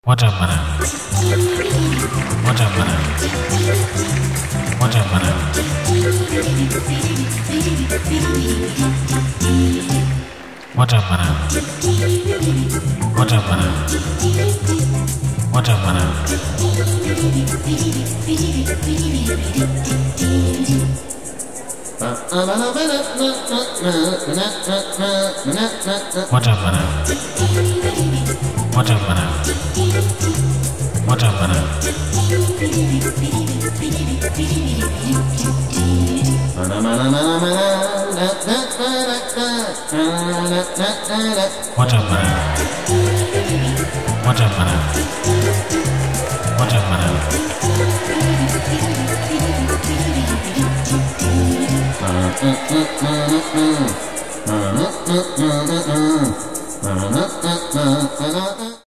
Watermelon. Watermelon. Watermelon. Watermelon. Watermelon. Watermelon. Watermelon. Watermelon. Watermelon. Watermelon. Watermelon. Watermelon.